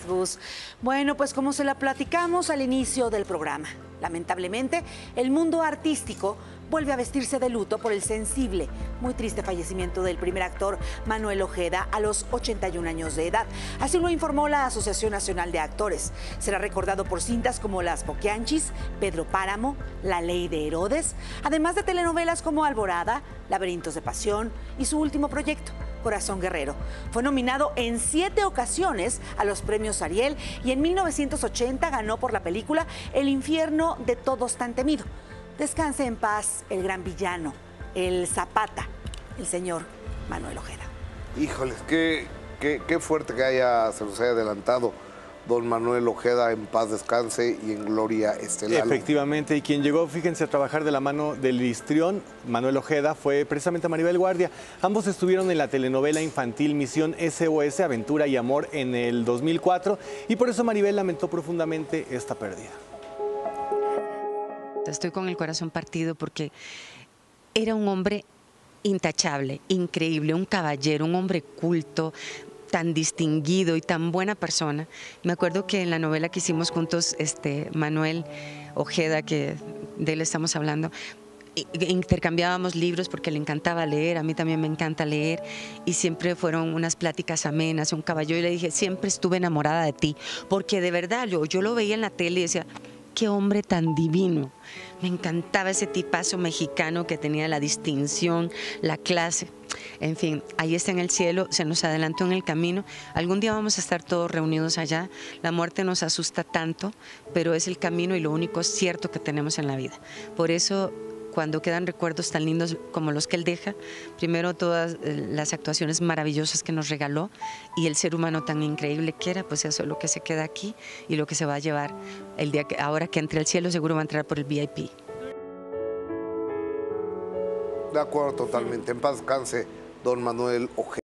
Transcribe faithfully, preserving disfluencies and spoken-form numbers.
Gus. Bueno, pues como se la platicamos al inicio del programa, lamentablemente el mundo artístico vuelve a vestirse de luto por el sensible, muy triste fallecimiento del primer actor Manuel Ojeda a los ochenta y un años de edad. Así lo informó la Asociación Nacional de Actores. Será recordado por cintas como Las Boquianchis, Pedro Páramo, La Ley de Herodes, además de telenovelas como Alborada, Laberintos de Pasión y su último proyecto, Corazón Guerrero. Fue nominado en siete ocasiones a los premios Ariel y en mil novecientos ochenta ganó por la película El infierno de todos tan temido. Descanse en paz el gran villano, el Zapata, el señor Manuel Ojeda. Híjoles, qué, qué, qué fuerte que haya, se nos haya adelantado don Manuel Ojeda, en paz descanse y en gloria esté Lalo. Efectivamente, y quien llegó, fíjense, a trabajar de la mano del histrión, Manuel Ojeda, fue precisamente Maribel Guardia. Ambos estuvieron en la telenovela infantil Misión S O S, Aventura y Amor, en el dos mil cuatro, y por eso Maribel lamentó profundamente esta pérdida. Estoy con el corazón partido porque era un hombre intachable, increíble, un caballero, un hombre culto, tan distinguido y tan buena persona. Me acuerdo que en la novela que hicimos juntos, este, Manuel Ojeda, que de él estamos hablando, intercambiábamos libros porque le encantaba leer, a mí también me encanta leer, y siempre fueron unas pláticas amenas, un caballero, y le dije, siempre estuve enamorada de ti, porque de verdad yo, yo lo veía en la tele y decía, qué hombre tan divino. Me encantaba ese tipazo mexicano que tenía la distinción, la clase. En fin, ahí está en el cielo, se nos adelantó en el camino. Algún día vamos a estar todos reunidos allá. La muerte nos asusta tanto, pero es el camino y lo único cierto que tenemos en la vida. Por eso, cuando quedan recuerdos tan lindos como los que él deja, primero todas las actuaciones maravillosas que nos regaló y el ser humano tan increíble que era, pues eso es lo que se queda aquí y lo que se va a llevar el día que, ahora que entre al cielo, seguro va a entrar por el V I P. De acuerdo, totalmente. En paz descanse don Manuel Ojeda.